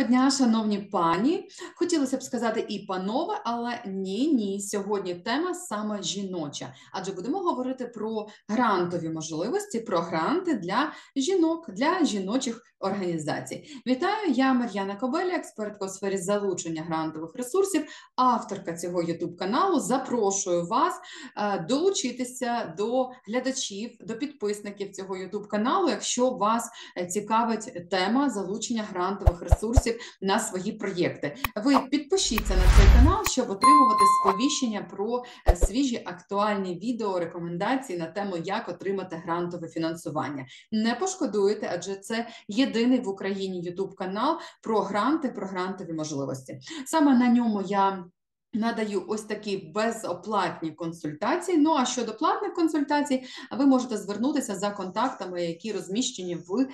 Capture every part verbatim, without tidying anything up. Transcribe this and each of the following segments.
дня, шановні пані. Хотілося б сказати і панове, але ні-ні, сьогодні тема саме жіноча. Адже будемо говорити про грантові можливості, про гранти для жінок, для жіночих організацій. Вітаю, я Мар'яна Кобеля, експертка у сфері залучення грантових ресурсів, авторка цього ютуб-каналу. Запрошую вас е, долучитися до глядачів, до підписників цього ютуб-каналу, якщо вас цікавить тема залучення грантових ресурсів на свої проєкти. Ви підпишіться на цей канал, щоб отримувати сповіщення про свіжі актуальні відео, рекомендації на тему, як отримати грантове фінансування. Не пошкодуєте, адже це єдиний в Україні ютуб-канал про гранти, про грантові можливості. Саме на ньому я надаю ось такі безоплатні консультації. Ну, а щодо платних консультацій, ви можете звернутися за контактами, які розміщені в е,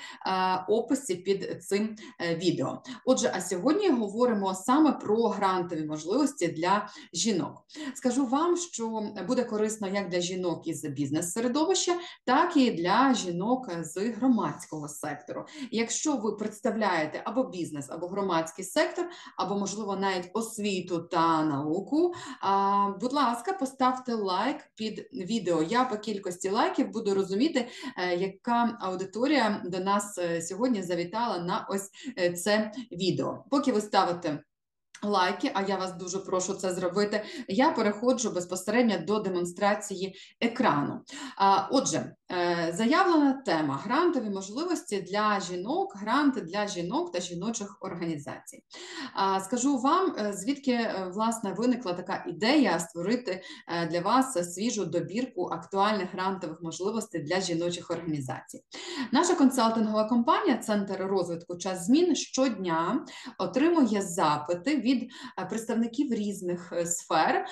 описі під цим е, відео. Отже, а сьогодні говоримо саме про грантові можливості для жінок. Скажу вам, що буде корисно як для жінок із бізнес-середовища, так і для жінок з громадського сектору. Якщо ви представляєте або бізнес, або громадський сектор, або, можливо, навіть освіту та науку, Науку. А, будь ласка, поставте лайк під відео. Я по кількості лайків буду розуміти, е, яка аудиторія до нас е, сьогодні завітала на ось е, це відео. Поки ви ставите лайки, а я вас дуже прошу це зробити, я переходжу безпосередньо до демонстрації екрану. А, отже, е, заявлена тема – грантові можливості для жінок, гранти для жінок та жіночих організацій. А, скажу вам, звідки, власне, виникла така ідея створити для вас свіжу добірку актуальних грантових можливостей для жіночих організацій. Наша консалтингова компанія «Центр розвитку Час змін» щодня отримує запити від представників різних сфер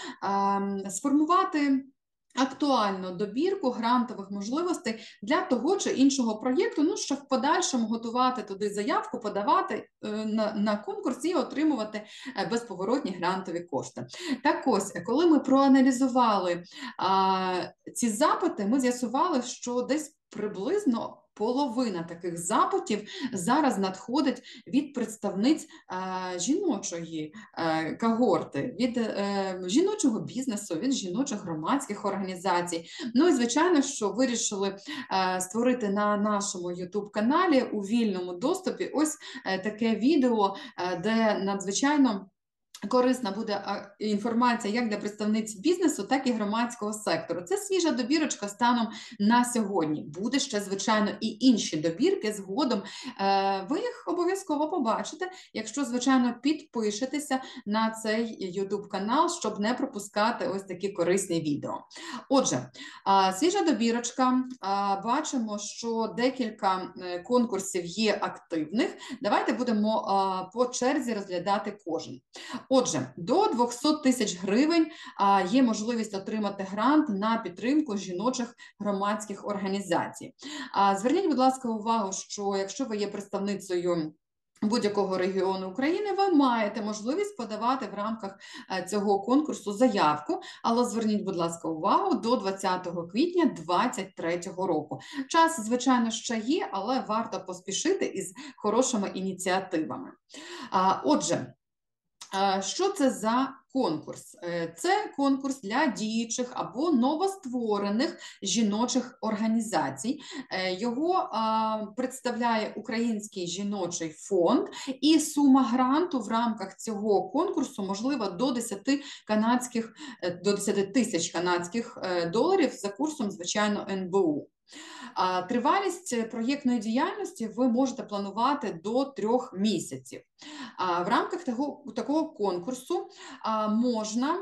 сформувати актуальну добірку грантових можливостей для того чи іншого проєкту, ну, щоб в подальшому готувати туди заявку, подавати на, на конкурс і отримувати безповоротні грантові кошти. Так ось, коли ми проаналізували а, ці запити, ми з'ясували, що десь приблизно половина таких запитів зараз надходить від представниць е, жіночої е, когорти, від е, жіночого бізнесу, від жіночих громадських організацій. Ну і, звичайно, що вирішили е, створити на нашому ютуб-каналі у вільному доступі ось е, таке відео, е, де надзвичайно корисна буде інформація як для представниць бізнесу, так і громадського сектору. Це свіжа добірочка станом на сьогодні. Буде ще, звичайно, і інші добірки згодом. Ви їх обов'язково побачите, якщо, звичайно, підпишетеся на цей ютуб-канал, щоб не пропускати ось такі корисні відео. Отже, свіжа добірочка. Бачимо, що декілька конкурсів є активних. Давайте будемо по черзі розглядати кожен. Отже, до двохсот тисяч гривень а, є можливість отримати грант на підтримку жіночих громадських організацій. А, зверніть, будь ласка, увагу, що якщо ви є представницею будь-якого регіону України, ви маєте можливість подавати в рамках цього конкурсу заявку, але зверніть, будь ласка, увагу, до двадцятого квітня двадцять третього року. Час, звичайно, ще є, але варто поспішити із хорошими ініціативами. А, отже, що це за конкурс? Це конкурс для діючих або новостворених жіночих організацій. Його представляє Український жіночий фонд, і сума гранту в рамках цього конкурсу можлива до десяти канадських, до десяти тисяч канадських доларів за курсом, звичайно, ен бе у. Тривалість проєктної діяльності ви можете планувати до трьох місяців. В рамках того, такого конкурсу можна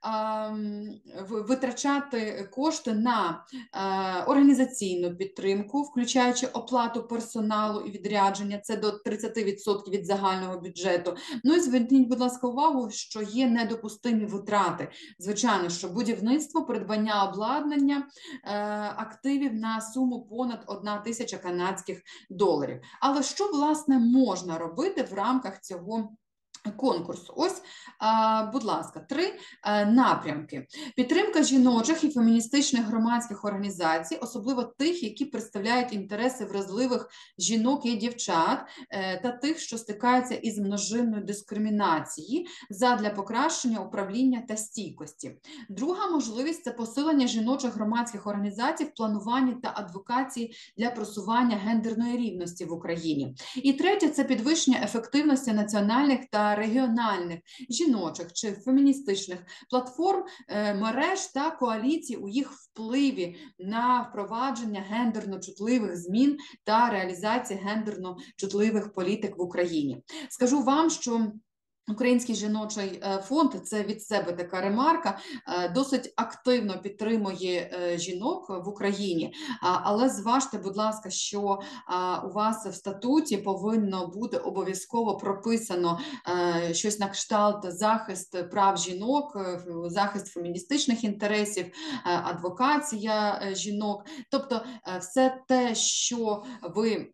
витрачати кошти на організаційну підтримку, включаючи оплату персоналу і відрядження, це до тридцяти відсотків від загального бюджету. Ну і зверніть, будь ласка, увагу, що є недопустимі витрати. Звичайно, що будівництво, придбання обладнання, активів на суму понад одна тисяча канадських доларів. Але що, власне, можна робити в рамках цього конкурс. Ось, будь ласка, три напрямки. Підтримка жіночих і феміністичних громадських організацій, особливо тих, які представляють інтереси вразливих жінок і дівчат, та тих, що стикаються із множинною дискримінацією, задля покращення управління та стійкості. Друга можливість – це посилення жіночих громадських організацій в плануванні та адвокації для просування гендерної рівності в Україні. І третє – це підвищення ефективності національних та регіональних жіночих чи феміністичних платформ, мереж та коаліцій у їх впливі на впровадження гендерно-чутливих змін та реалізації гендерно-чутливих політик в Україні. Скажу вам, що Український жіночий фонд, це від себе така ремарка, досить активно підтримує жінок в Україні, але зважте, будь ласка, що у вас в статуті повинно бути обов'язково прописано щось на кшталт захист прав жінок, захист феміністичних інтересів, адвокація жінок, тобто все те, що ви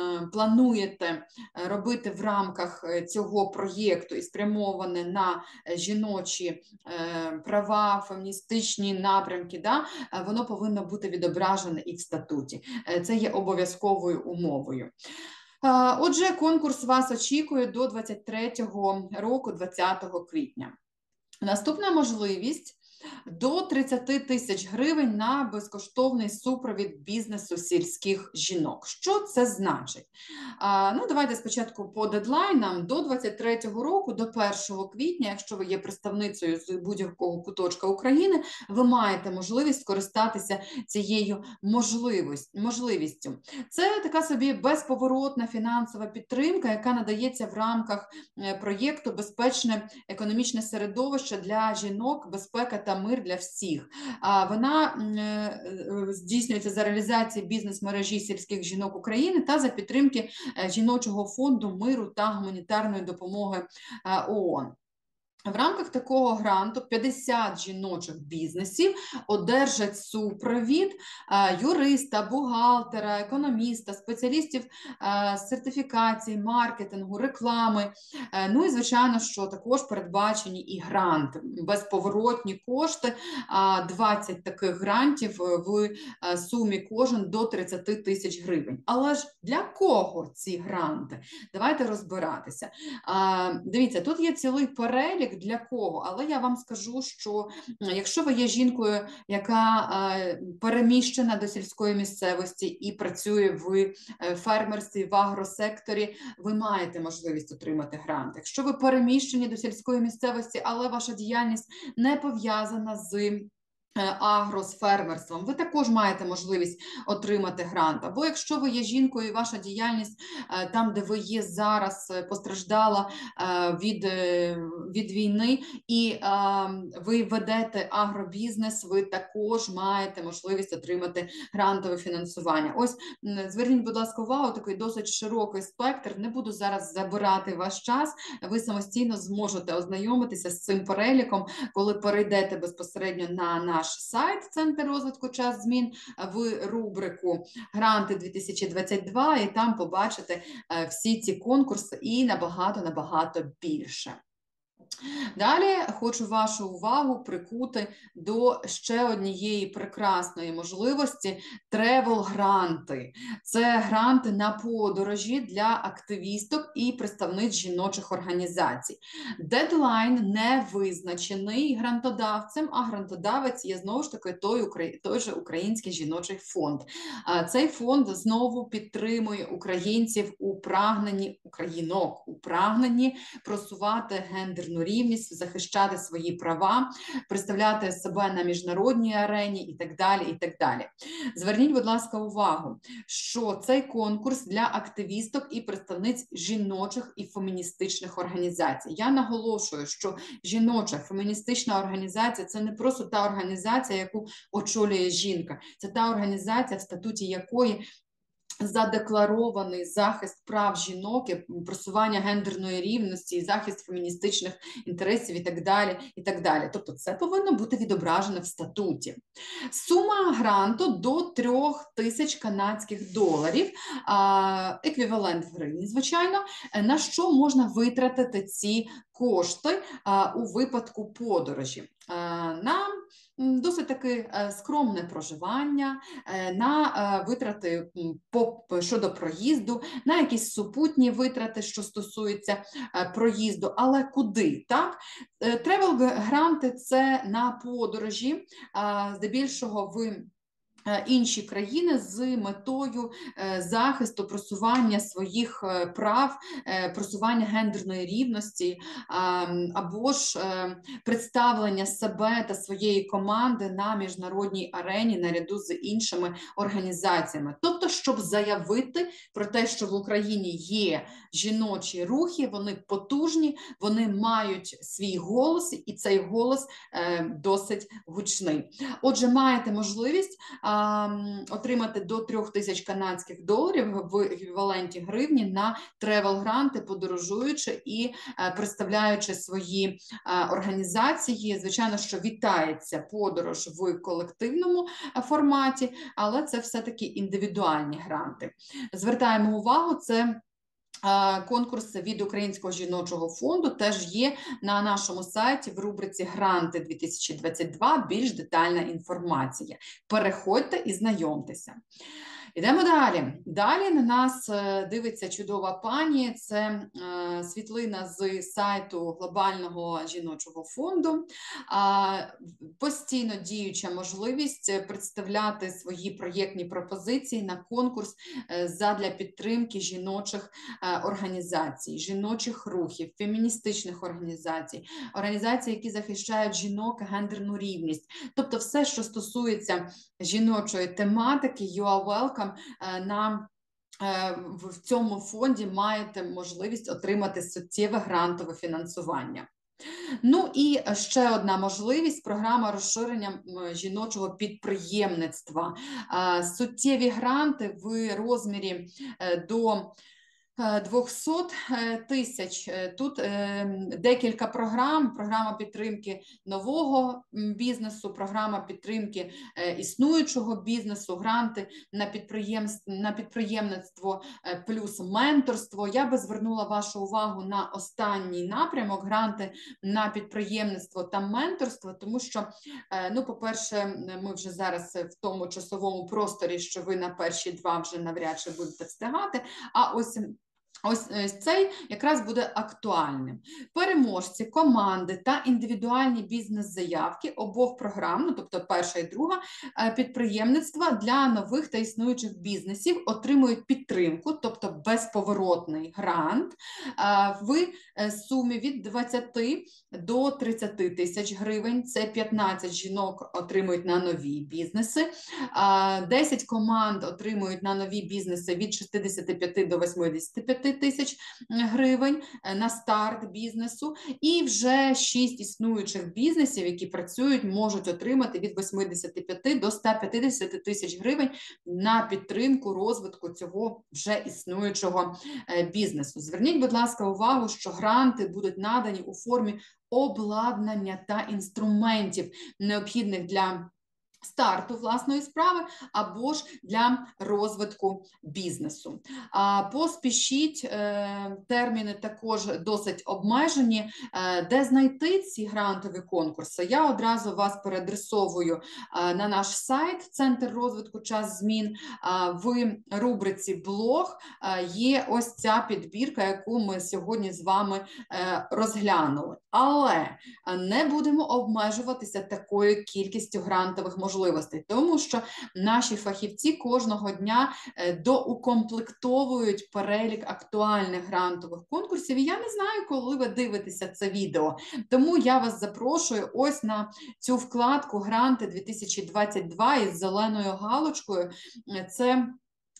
плануєте робити в рамках цього проєкту, і спрямоване на жіночі е, права, феміністичні напрямки, да, воно повинно бути відображене і в статуті. Це є обов'язковою умовою. Отже, конкурс вас очікує до двадцять третього року, двадцятого квітня. Наступна можливість – до тридцяти тисяч гривень на безкоштовний супровід бізнесу сільських жінок. Що це значить? А, ну, давайте спочатку по дедлайнам. До двадцять третього року, до першого квітня, якщо ви є представницею з будь-якого куточка України, ви маєте можливість скористатися цією можливістю. Це така собі безповоротна фінансова підтримка, яка надається в рамках проєкту «Безпечне економічне середовище для жінок, безпека та мир для всіх». Вона здійснюється за реалізації бізнес-мережі сільських жінок України та за підтримки Жіночого фонду миру та гуманітарної допомоги ООН. В рамках такого гранту п'ятдесят жіночих бізнесів одержать супровід юриста, бухгалтера, економіста, спеціалістів з сертифікації, маркетингу, реклами. Ну і, звичайно, що також передбачені і гранти, безповоротні кошти, двадцять таких грантів в сумі кожен до тридцяти тисяч гривень. Але ж для кого ці гранти? Давайте розбиратися. Дивіться, тут є цілий перелік для кого, але я вам скажу, що якщо ви є жінкою, яка переміщена до сільської місцевості і працює в фермерстві, в агросекторі, ви маєте можливість отримати грант. Якщо ви переміщені до сільської місцевості, але ваша діяльність не пов'язана з агро, з фермерством, ви також маєте можливість отримати грант. Або якщо ви є жінкою і ваша діяльність там, де ви є зараз, постраждала від, від війни, і ви ведете агробізнес, ви також маєте можливість отримати грантове фінансування. Ось, зверніть, будь ласка, увагу, такий досить широкий спектр. Не буду зараз забирати ваш час, ви самостійно зможете ознайомитися з цим переліком, коли перейдете безпосередньо на наш сайт Центр розвитку час змін в рубрику «Гранти дві тисячі двадцять два», і там побачите всі ці конкурси і набагато-набагато більше. Далі хочу вашу увагу прикути до ще однієї прекрасної можливості – тревел-гранти. Це гранти на подорожі для активісток і представниць жіночих організацій. Дедлайн не визначений грантодавцем, а грантодавець є знову ж таки той, той же Український жіночий фонд. Цей фонд знову підтримує українців у прагненні, українок у прагненні просувати гендерну рівність, захищати свої права, представляти себе на міжнародній арені і так далі, і так далі. Зверніть, будь ласка, увагу, що цей конкурс для активісток і представниць жіночих і феміністичних організацій. Я наголошую, що жіноча феміністична організація – це не просто та організація, яку очолює жінка, це та організація, в статуті якої задекларований захист прав жінок, просування гендерної рівності, захист феміністичних інтересів і так далі, і так далі. Тобто це повинно бути відображено в статуті. Сума гранту до трьох тисяч канадських доларів, еквівалент в гривні, звичайно, на що можна витратити ці кошти у випадку подорожі. На досить таки скромне проживання, на витрати щодо проїзду, на якісь супутні витрати, що стосуються проїзду, але куди, так? Тревел-гранти – це на подорожі, здебільшого в інші країни з метою захисту, просування своїх прав, просування гендерної рівності або ж представлення себе та своєї команди на міжнародній арені наряду з іншими організаціями. Тобто, щоб заявити про те, що в Україні є жіночі рухи, вони потужні, вони мають свій голос, і цей голос досить гучний. Отже, маєте можливість отримати до трьох тисяч канадських доларів в еквіваленті гривні на тревел-гранти, подорожуючи і представляючи свої організації. Звичайно, що вітається подорож в колективному форматі, але це все-таки індивідуальні гранти. Звертаємо увагу, це конкурс від Українського жіночого фонду теж є на нашому сайті в рубриці «Гранти дві тисячі двадцять два», більш детальна інформація. Переходьте і знайомтеся. Йдемо далі. Далі на нас дивиться чудова пані, це світлина з сайту Глобального жіночого фонду. Постійно діюча можливість представляти свої проєктні пропозиції на конкурс задля підтримки жіночих організацій, жіночих рухів, феміністичних організацій, організацій, які захищають жінок, гендерну рівність. Тобто все, що стосується жіночої тематики, you are welcome. На в цьому фонді маєте можливість отримати суттєве грантове фінансування. Ну і ще одна можливість – програма розширення жіночого підприємництва. Суттєві гранти в розмірі до двісті тисяч. Тут декілька програм, програма підтримки нового бізнесу, програма підтримки існуючого бізнесу, гранти на підприємство, на підприємництво плюс менторство. Я би звернула вашу увагу на останній напрямок, гранти на підприємництво та менторство, тому що, ну, по-перше, ми вже зараз в тому часовому просторі, що ви на перші два вже навряд чи будете встигати, а ось Ось цей якраз буде актуальним. Переможці, команди та індивідуальні бізнес-заявки обох програм, ну, тобто перша і друга, підприємництва для нових та існуючих бізнесів отримують підтримку, тобто безповоротний грант в сумі від двадцяти до тридцяти тисяч гривень. Це п'ятнадцять жінок отримують на нові бізнеси, десять команд отримують на нові бізнеси від шістдесяти п'яти до восьмидесяти п'яти тисяч гривень на старт бізнесу, і вже шість існуючих бізнесів, які працюють, можуть отримати від восьмидесяти п'яти до ста п'ятдесяти тисяч гривень на підтримку розвитку цього вже існуючого бізнесу. Зверніть, будь ласка, увагу, що гранти будуть надані у формі обладнання та інструментів, необхідних для старту власної справи або ж для розвитку бізнесу. Поспішіть, терміни також досить обмежені. Де знайти ці грантові конкурси? Я одразу вас переадресовую на наш сайт «Центр розвитку час змін». В рубриці «Блог» є ось ця підбірка, яку ми сьогодні з вами розглянули. Але не будемо обмежуватися такою кількістю грантових можливостей. можливостей, тому що наші фахівці кожного дня доукомплектовують перелік актуальних грантових конкурсів. І я не знаю, коли ви дивитеся це відео, тому я вас запрошую ось на цю вкладку «Гранти дві тисячі двадцять два» із зеленою галочкою. Це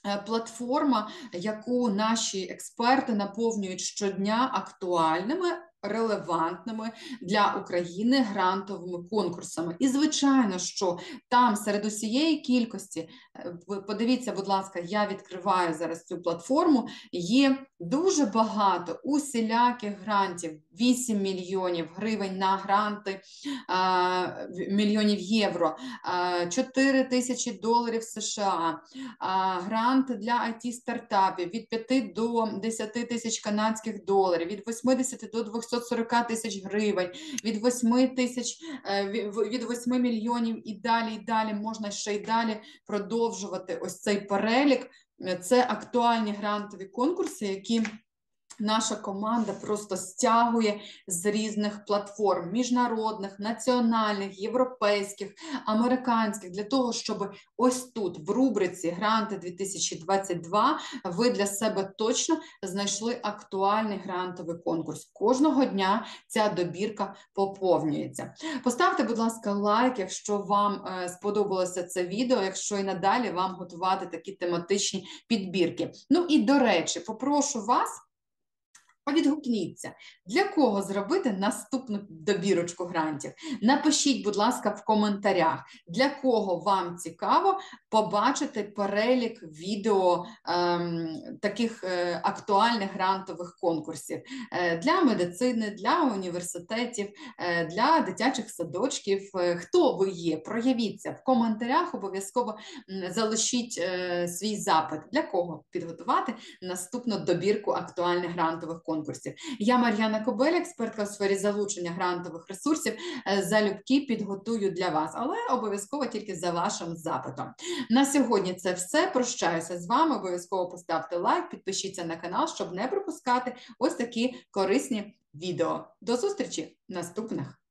платформа, яку наші експерти наповнюють щодня актуальними релевантними для України грантовими конкурсами. І, звичайно, що там серед усієї кількості, ви подивіться, будь ласка, я відкриваю зараз цю платформу, є дуже багато усіляких грантів, вісім мільйонів гривень на гранти, мільйонів євро, чотири тисячі доларів США, грант для ай ті-стартапів від п'яти до десяти тисяч канадських доларів, від вісімдесят до двохсот сорока тисяч гривень, від восьми тисяч, від восьми мільйонів і далі, і далі, можна ще й далі продовжувати ось цей перелік. Це актуальні грантові конкурси, які наша команда просто стягує з різних платформ, міжнародних, національних, європейських, американських, для того, щоб ось тут, в рубриці «Гранти дві тисячі двадцять два», ви для себе точно знайшли актуальний грантовий конкурс. Кожного дня ця добірка поповнюється. Поставте, будь ласка, лайк, якщо вам сподобалося це відео, якщо і надалі вам готувати такі тематичні підбірки. Ну і, до речі, попрошу вас, відгукніться, для кого зробити наступну добірочку грантів. Напишіть, будь ласка, в коментарях, для кого вам цікаво побачити перелік відео ем, таких е, актуальних грантових конкурсів е, для медицини, для університетів, е, для дитячих садочків. Е, хто ви є? Проявіться в коментарях, обов'язково залишіть е, свій запит, для кого підготувати наступну добірку актуальних грантових конкурсів. Конкурсів. Я Мар'яна Кобеля, експертка у сфері залучення грантових ресурсів, залюбки підготую для вас, але обов'язково тільки за вашим запитом. На сьогодні це все. Прощаюся з вами, обов'язково поставте лайк, підпишіться на канал, щоб не пропускати ось такі корисні відео. До зустрічі в наступних.